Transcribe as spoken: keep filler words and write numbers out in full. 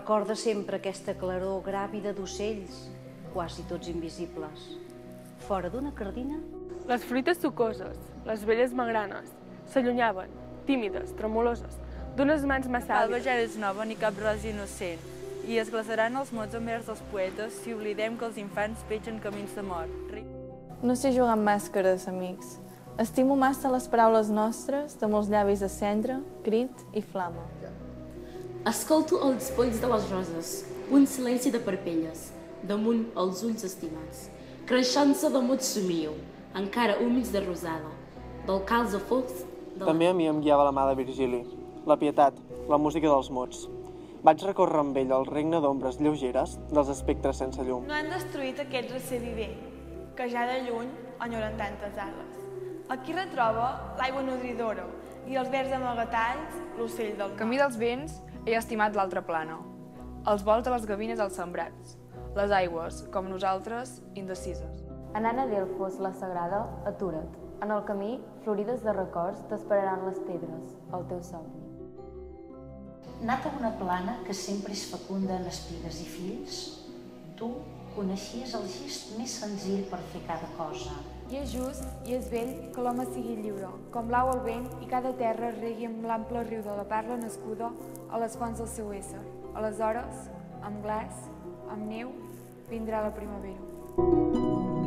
recorda sempre aquesta claror gràvida d'ocells, quasi tots invisibles. Fora d'una cardina... Les fruites sucoses, les velles magranes, s'allunyaven, tímides, tremoloses, d'unes mans massa L'alba ja és nova ni cap rosa innocent, i es glaçaran els mots envers dels poetes si oblidem que els infants peixen camins de mort. No sé jugar amb màscares, amics. Estimo massa les paraules nostres, de molts llavis de cendra, crit i flama. Escolto els polls de les roses, un silenci de parpelles, damunt els ulls estimats. Creixença de mut somio, encara húmids de rosada, del calç a focs... També a mi em guiava la mà de Virgili, la pietat, la música dels mots. Vaig recórrer amb ell el regne d'ombres lleugeres dels espectres sense llum. No han destruït aquest recer vivent, que ja de lluny enyoren tantes ales. Aquí retroba l'aigua nodridora i els verds amagatalls, l'ocell del mar. Camí dels vents, he estimat l'altra plana. Els vols de les gavines als sembrats. Les aigües, com nosaltres, indecises. Anant a Delfos, la sagrada, atura't. En el camí, florides de records, t'esperaran les pedres, el teu somni. Nat a una plana que sempre és fecunda en espigues i fills, tu coneixies el gest més senzill per fer cada cosa. I és just i és vell que l'home sigui lliure, com blau el vent i cada terra regui amb l'ample riu de la parla nascuda a les fonts del seu ésser. Aleshores, amb glaç, amb neu, vindrà la primavera.